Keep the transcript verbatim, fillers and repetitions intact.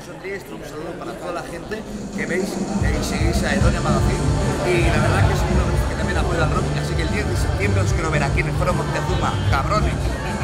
estamos en Trieste, un saludo para toda la gente que veis y seguís a Edonia Magazine. Y la verdad que es un programa que también apoya al rock, así que el diez de septiembre os quiero ver aquí en el Foro Montezuma, cabrones.